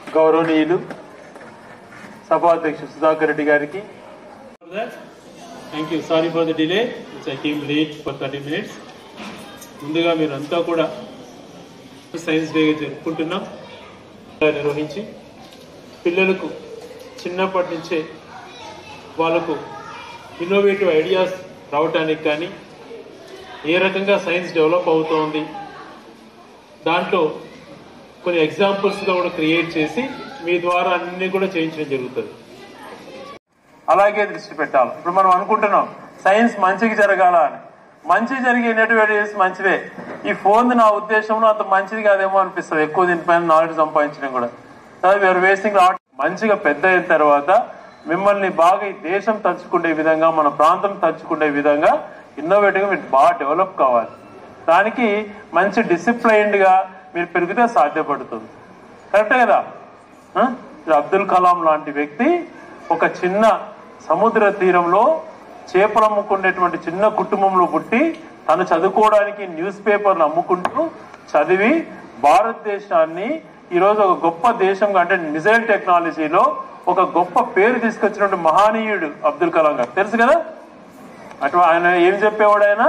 గౌరవనీయులు సభాధ్యక్షుడు సుధాకర్ రెడ్డి గారికి thank you. Sorry for the delay, I came late for 30 minutes. ముందుగా మీరంతా కూడా సైన్స్ డే జరుపుకుంటున్నాం. నిర్వహించి పిల్లలకు చిన్నప్పటి నుంచే వాళ్ళకు ఇన్నోవేటివ్ ఐడియాస్ రావటానికి కానీ ఏ రకంగా సైన్స్ డెవలప్ అవుతోంది దాంట్లో కొన్ని ఎగ్జాంపుల్స్గా కూడా క్రియేట్ చేసి మీ ద్వారా అన్ని కూడా చేయించడం జరుగుతుంది. అలాగే దృష్టి పెట్టాలి. ఇప్పుడు మనం అనుకుంటున్నాం సైన్స్ మంచికి జరగాల అని. మంచి జరిగే ఇన్నోవేటివ్స్ మంచివే. ఈ ఫోన్ నా ఉద్దేశంలో అంత మంచిది కాదేమో అనిపిస్తుంది. ఎక్కువ దీనిపైన నాలెడ్జ్ సంపాదించడం కూడా వీఆర్ వేస్టింగ్. మంచిగా పెద్ద అయిన తర్వాత మిమ్మల్ని బాగా ఈ దేశం తలుచుకునే విధంగా, మన ప్రాంతం తలుచుకునే విధంగా ఇన్నోవేటివ్గా మీరు బాగా డెవలప్ కావాలి. దానికి మంచి డిసిప్లైన్డ్గా మీరు పెరిగితే సాధ్యపడుతుంది. కరెక్టే కదా? అబ్దుల్ కలాం లాంటి వ్యక్తి ఒక చిన్న సముద్ర తీరంలో చేపలు అమ్ముకునేటువంటి చిన్న కుటుంబంలో పుట్టి తను చదువుకోవడానికి న్యూస్ పేపర్లు అమ్ముకుంటూ చదివి భారతదేశాన్ని ఈరోజు ఒక గొప్ప దేశంగా, అంటే మిసైల్ టెక్నాలజీలో ఒక గొప్ప పేరు తీసుకొచ్చినటువంటి మహానీయుడు అబ్దుల్ కలాం గారు. తెలుసు కదా? అటు ఆయన ఏం చెప్పేవాడు, ఆయన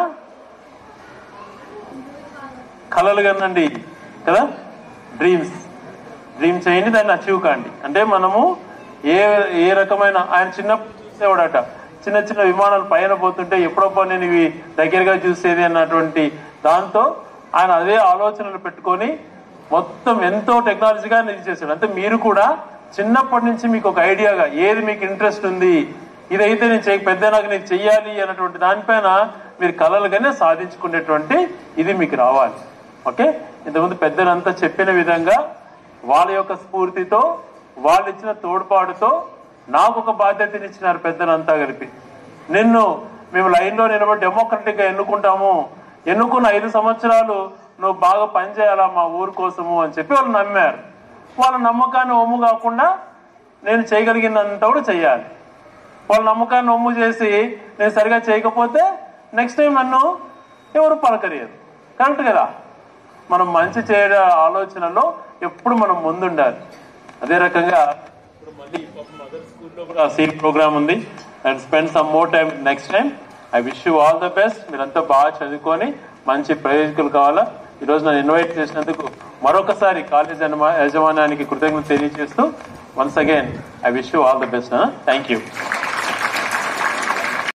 కలలు కనండి కదా, డ్రీమ్ చేయండి, దాన్ని అచీవ్ కాండి. అంటే మనము ఏ రకమైన, ఆయన చిన్నవాడట, చిన్న చిన్న విమానాలు పైన పోతుంటే ఎప్పుడప్ప నేను ఇవి దగ్గరగా చూసేది అన్నటువంటి దాంతో ఆయన అదే ఆలోచనలు పెట్టుకొని మొత్తం ఎంతో టెక్నాలజీగా నిలిచేసాడు. అంటే మీరు కూడా చిన్నప్పటి నుంచి మీకు ఒక ఐడియాగా ఏది మీకు ఇంట్రెస్ట్ ఉంది, ఇదైతే నేను పెద్ద నాకు నేను చెయ్యాలి అన్నటువంటి దానిపైన మీరు కలలుగానే సాధించుకునేటువంటి ఇది మీకు రావాలి. ఓకే, ఇంతకుముందు పెద్దలంతా చెప్పిన విధంగా వాళ్ళ యొక్క స్ఫూర్తితో, వాళ్ళు ఇచ్చిన తోడ్పాటుతో నాకు ఒక బాధ్యతనిచ్చినారు పెద్దలంతా కలిపి. మేము లైన్లో నిలబడి డెమోక్రటిక్గా ఎన్నుకుంటాము, ఎన్నుకున్న 5 సంవత్సరాలు నువ్వు బాగా పనిచేయాలా మా ఊరు కోసము అని చెప్పి వాళ్ళు నమ్మారు. వాళ్ళ నమ్మకాన్ని ఒమ్ము కాకుండా నేను చేయగలిగినంత కూడా చెయ్యాలి. వాళ్ళ నమ్మకాన్ని ఒమ్ము చేసి నేను సరిగా చేయకపోతే నెక్స్ట్ టైం నన్ను ఎవరు పలకరియరు. కరెక్ట్ కదా? మనం మంచి చేయడం ఆలోచనలో ఎప్పుడు మనం ముందుండాలి. అదే రకంగా ఇప్పుడు మళ్ళీ మదర్ స్కూల్లో కూడా సీల్ ప్రోగ్రామ్ ఉంది. And spend some more time next time. I wish you all the best. మీరంతా బాగా చదువుకొని మంచి ప్రయోజకులు కావాలా. ఈరోజు నన్ను ఇన్వైట్ చేసినందుకు మరొకసారి కాలేజ్ యాజమాన్యానికి కృతజ్ఞతలు తెలియజేస్తూ once again I wish you all the best. Thank you.